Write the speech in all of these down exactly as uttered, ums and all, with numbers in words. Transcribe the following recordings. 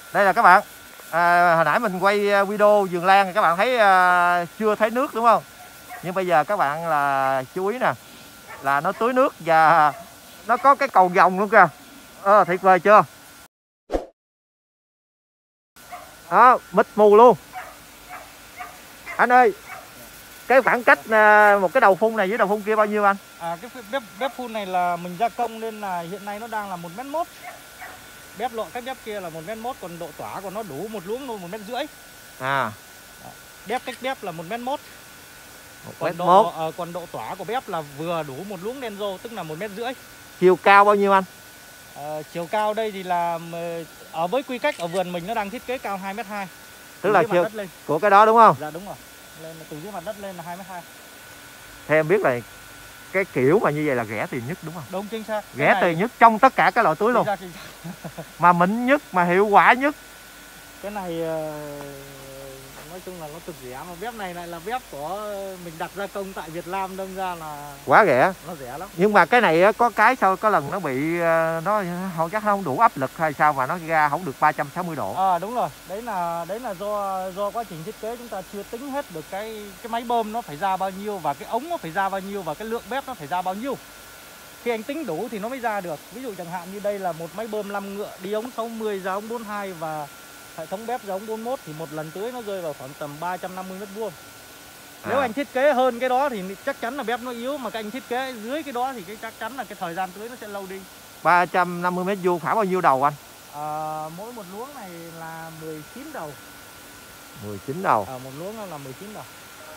Đây là các bạn, à, hồi nãy mình quay video vườn lan thì các bạn thấy à, chưa thấy nước đúng không? Nhưng bây giờ các bạn là chú ý nè, là nó tưới nước và nó có cái cầu vồng luôn kìa. Ờ, tuyệt vời chưa? Đó, mịt mù luôn. Anh ơi, cái khoảng cách à, một cái đầu phun này với đầu phun kia bao nhiêu anh? À, cái bếp bếp phun này là mình gia công nên là hiện nay nó đang là một mét mốt. Bếp lọ cách bếp kia là một mét mốt, còn độ tỏa của nó đủ một luống luôn một mét rưỡi. À. Bếp cách bếp là một mét mốt. Còn độ uh, còn độ tỏa của bếp là vừa đủ một luống đen rô, tức là một mét rưỡi. Chiều cao bao nhiêu anh? Uh, chiều cao đây thì là ở với quy cách ở vườn mình nó đang thiết kế cao hai mét hai. Tức là chiều của cái đó đúng không? Dạ đúng rồi. Lên từ dưới mặt đất lên là hai mét hai. Theo em biết là cái kiểu mà như vậy là rẻ tiền nhất đúng không? Đúng, chính xác. Rẻ này... tiền nhất trong tất cả các loại tưới luôn. Chính xác, chính xác. Mà mịn nhất, mà hiệu quả nhất. Cái này nói chung là nó cực rẻ, mà bếp này lại là bếp của mình đặt gia công tại Việt Nam, đâm ra là quá rẻ. Nó rẻ lắm. Nhưng mà cái này có cái sao có lần nó bị nó không chắc không đủ áp lực hay sao mà nó ra không được ba trăm sáu mươi độ. À đúng rồi, đấy là đấy là do do quá trình thiết kế chúng ta chưa tính hết được cái cái máy bơm nó phải ra bao nhiêu, và cái ống nó phải ra bao nhiêu, và cái lượng bếp nó phải ra bao nhiêu. Khi anh tính đủ thì nó mới ra được. Ví dụ chẳng hạn như đây là một máy bơm năm ngựa, đi ống sáu mươi ra ống bốn mươi hai và hệ thống bếp ra ống bốn mươi mốt, thì một lần tưới nó rơi vào khoảng tầm ba trăm năm mươi mét vuông. Nếu à. anh thiết kế hơn cái đó thì chắc chắn là bếp nó yếu, mà các anh thiết kế dưới cái đó thì cái chắc chắn là cái thời gian tưới nó sẽ lâu đi. ba trăm năm mươi mét vuông khoảng bao nhiêu đầu anh? À, mỗi một luống này là mười chín đầu. mười chín đầu. À, một luống là mười chín đầu.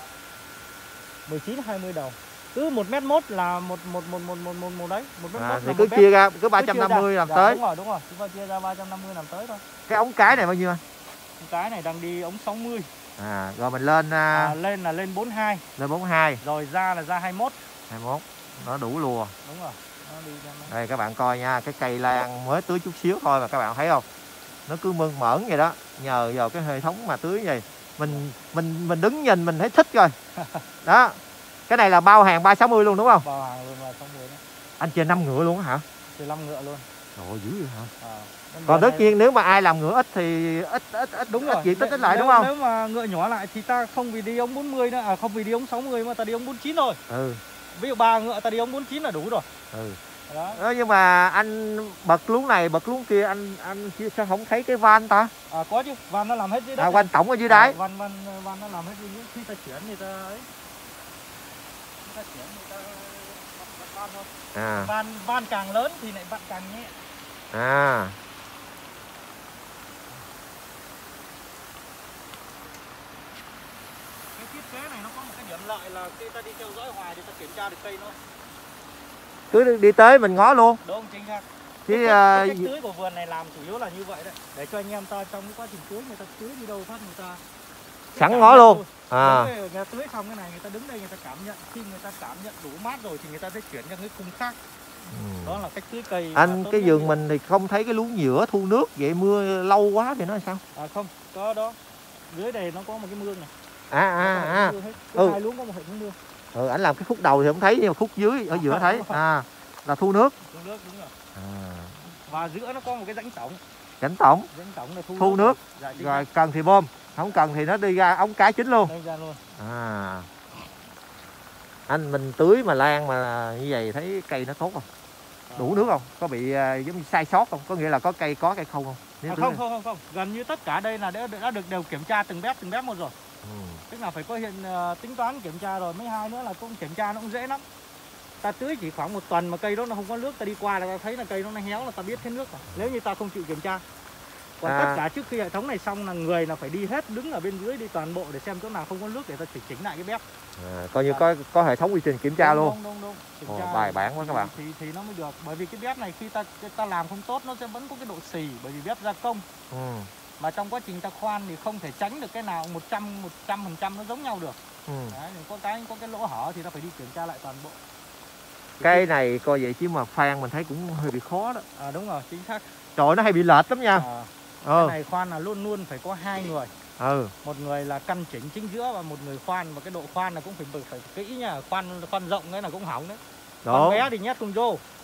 mười chín hai mươi đầu. Cứ một mét mốt là một một một một một một, một đấy, một mét à, mốt thì cứ chia ra cứ ba trăm năm mươi làm dạ, tới. Đúng rồi, đúng rồi, chúng ta chia ra ba trăm năm mươi làm tới thôi. Cái ống cái này bao nhiêu anh? Ống cái này đang đi ống sáu mươi. À, rồi mình lên uh... à, lên là lên bốn mươi hai. Lên bốn mươi hai. Rồi ra là ra hai mươi mốt. hai mươi mốt. Nó đủ lùa. Đúng rồi. Nó đi ra nó... Đây các bạn coi nha, cái cây lan mới tưới chút xíu thôi mà các bạn thấy không? Nó cứ mơn mởn vậy đó, nhờ vào cái hệ thống mà tưới vậy. Mình mình mình đứng nhìn mình thấy thích rồi. Đó. Cái này là bao hàng ba sáu mươi luôn đúng không? Bao hàng luôn ba sáu mươi đó. Anh chơi năm ngựa luôn hả? Chơi năm ngựa luôn. Trời dữ vậy hả? À, còn tất nhiên nếu mà ai làm ngựa ít thì ít ít ít đúng ít rồi, diện tích ít lại nếu, đúng không? Nếu mà ngựa nhỏ lại thì ta không vì đi ống bốn mươi nữa, à không vì đi ống sáu mươi mà ta đi ống bốn mươi chín rồi. Ừ. Ví dụ ba ngựa ta đi ống bốn mươi chín là đủ rồi. Ừ. Đó. Đó, nhưng mà anh bật luống này bật luống kia anh anh sao không thấy cái van ta? À có chứ, van nó làm hết dưới đất. À van tổng ở dưới đáy. À, van van van nó làm hết dưới đất, khi ta chuyển thì ta ấy. Khi ta chuyển thì ta bật van thôi. À. Van van càng lớn thì lại vặn càng nhẹ. À. Cái thiết kế này nó có một cái điểm lợi là khi ta đi theo dõi hoài thì ta kiểm tra được cây nó. Cứ đi tới mình ngó luôn. Đúng, chính xác. Chứ cái, cái, cái cách tưới của vườn này làm chủ yếu là như vậy đấy, để cho anh em ta trong cái quá trình tưới người ta tưới đi đâu phát người ta sẵn ngó luôn. À. Người ta tưới xong cái này người ta đứng đây người ta cảm nhận, khi người ta cảm nhận đủ mát rồi thì người ta sẽ chuyển sang cái khung khác. Ừ. Đó là cách tưới cây. Anh cái vườn mình thì không thấy cái luống nhựa thu nước vậy, mưa lâu quá thì nó sao? À không, có đó. Dưới đây nó có một cái mương này. À à à. Ừ. Hai luống có một hệ thống mương. Ừ, anh làm cái khúc đầu thì không thấy nhưng mà khúc dưới ở giữa thấy. À là thu nước. Thu nước đúng rồi. À. Và giữa nó có một cái rãnh tổng. Rãnh tổng. Rãnh tổng là thu, thu nước. nước. Dạ, rồi cần thì bơm, không cần thì nó đi ra ống cái chính luôn. Đi ra luôn. À. Anh mình tưới mà lan mà như vậy thấy cây nó tốt không? À. Đủ nước không? Có bị uh, giống như sai sót không? Có nghĩa là có cây có cây không không? À, không, không không không, gần như tất cả đây là đã, đã được đều kiểm tra từng bếp từng bếp một rồi. Ừ. Tức là phải có hiện uh, tính toán kiểm tra rồi, mấy hai nữa là cũng kiểm tra nó cũng dễ lắm. Ta tưới chỉ khoảng một tuần mà cây đó nó không có nước, ta đi qua là ta thấy là cây nó héo là ta biết hết nước rồi. Nếu như ta không chịu kiểm tra. Còn à. tất cả trước khi hệ thống này xong là người là phải đi hết, đứng ở bên dưới đi toàn bộ để xem chỗ nào không có nước để ta chỉnh chỉnh lại cái bếp. À, coi như à. có có hệ thống quy trình kiểm tra đúng, luôn. Đúng đúng đúng. Kiểm Ồ, tra bài bản quá các bạn. Thì thì nó mới được, bởi vì cái bếp này khi ta ta làm không tốt nó sẽ vẫn có cái độ xì, bởi vì bếp gia công. Ừ. Mà trong quá trình ta khoan thì không thể tránh được cái nào một trăm một trăm phần trăm nó giống nhau được. Ừ. Đấy, có cái có cái lỗ hở thì ta phải đi kiểm tra lại toàn bộ. Cái này coi vậy chứ mà khoan mình thấy cũng hơi bị khó đó. À đúng rồi, chính xác. Trời nó hay bị lệch lắm nha. À, ừ. Cái này khoan là luôn luôn phải có hai người. Ừ. Một người là căn chỉnh chính giữa và một người khoan, và cái độ khoan là cũng phải phải kỹ nha, khoan khoan rộng cái là cũng hỏng đấy. Khoan bé thì nhét không vô.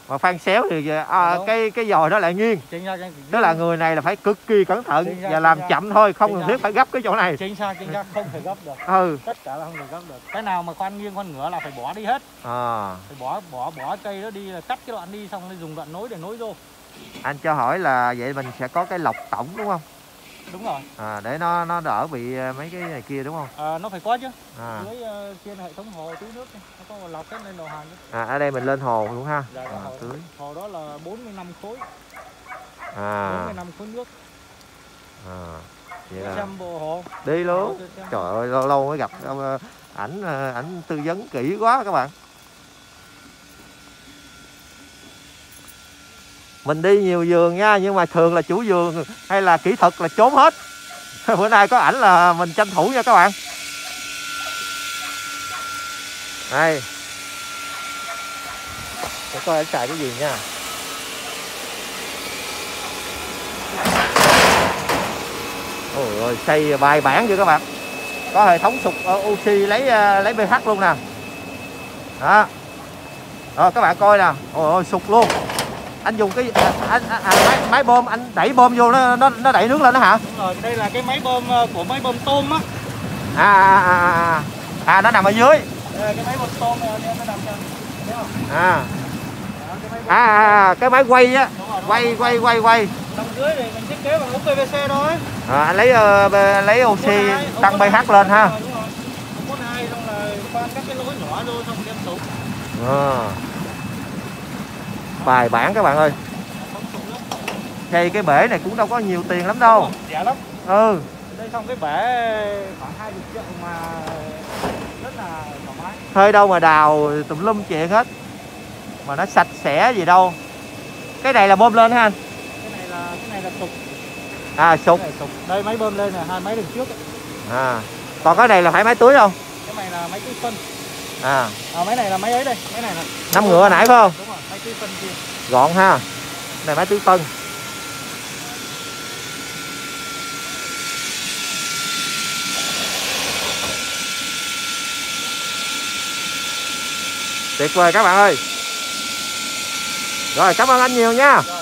Mà phang xéo thì à, cái cái dòi đó lại nghiêng. Chính xác, Tức là người này là phải cực kỳ cẩn thận chính xác, và làm chính chậm thôi, không chính cần xác. thiết phải gấp cái chỗ này. Chính xác, chính xác, không thể gấp được. Ừ. Tất cả là không thể gấp được. Cái nào mà khoan nghiêng khoan ngửa là phải bỏ đi hết. À. Phải bỏ bỏ bỏ cây đó đi, là cắt cái đoạn đi xong rồi dùng đoạn nối để nối vô. Anh cho hỏi là vậy mình sẽ có cái lọc tổng đúng không? Đúng rồi. À, để nó nó đỡ bị mấy cái này kia đúng không? À, nó phải có chứ. À. Dưới uh, trên hệ thống hồ tưới nước này, nó có một lọc hết lên đầu hàng chứ. À, ở đây mình lên hồ luôn ha. Dạ, À, hồ, tưới. hồ đó là bốn mươi lăm khối. À. bốn mươi lăm khối nước. À. Vậy là Xem bộ hồ. đi luôn. Trời ơi, lâu lâu mới gặp ảnh ảnh tư vấn kỹ quá các bạn. Mình đi nhiều vườn nha, nhưng mà thường là chủ vườn hay là kỹ thuật là trốn hết. Bữa nay có ảnh là mình tranh thủ nha các bạn. Đây. Để coi ảnh xài cái gì nha. Ôi ơi, xây bài bản chưa các bạn. Có hệ thống sục oxy lấy lấy pH luôn nè. Đó. Rồi các bạn coi nè. Ôi ơi, sục luôn. Anh dùng cái anh, anh, anh máy, máy bơm anh đẩy bơm vô nó nó nó đẩy nước lên đó hả? Đúng rồi, đây là cái máy bơm của máy bơm tôm á. À à à à. À nó nằm ở dưới. Đây là cái máy bơm tôm này nó nằm trên. Thấy không? À. Đó, cái máy À, à, à cái máy quay á. rồi, Quay quay quay quay. Trong dưới thì mình thiết kế bằng ống pê vê xê thôi. À, anh lấy uh, lấy oxy tăng pH lên ha. Đúng rồi. Có hai xong là khoan các cái lỗ nhỏ vô xong đem sụp. À. Bài bản các bạn ơi. Xây cái bể này cũng đâu có nhiều tiền lắm đâu. Rẻ lắm. Ừ. Đây xong cái bể khoảng hai mươi triệu mà rất là thoải mái. Thuê đâu mà đào tùm lum chuyện hết. Mà nó sạch sẽ gì đâu. Cái này là bơm lên ha anh? Cái này là cái này là sục. À sục. sục. Đây máy bơm lên là hai máy đằng trước. Ấy. À. Còn cái này là phải máy tưới không? Cái này là máy tưới phân. À. À máy này là máy ấy đây, máy này là năm ngựa nãy phải không? Đúng rồi, máy tưới phân kia. Gọn ha. Này máy tưới phân. Tuyệt vời các bạn ơi. Rồi cảm ơn anh nhiều nha. Rồi.